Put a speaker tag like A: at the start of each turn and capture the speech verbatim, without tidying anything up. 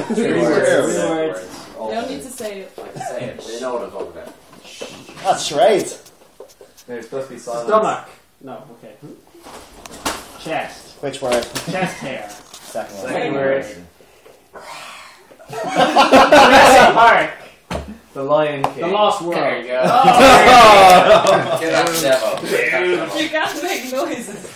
A: Three
B: words.
A: Three words.
C: You don't need to say it.
D: Say it. They know what I'm talking about.
B: That's charades.
D: They're supposed to be silent.
A: Stomach. No, okay. Chest.
B: Which word?
A: Chest hair.
B: Second one.
A: Second word. Jurassic Park.
D: The Lion King.
A: The Lost World.
D: There you go.
C: Oh.
D: Get that demo.
C: You can't make noises.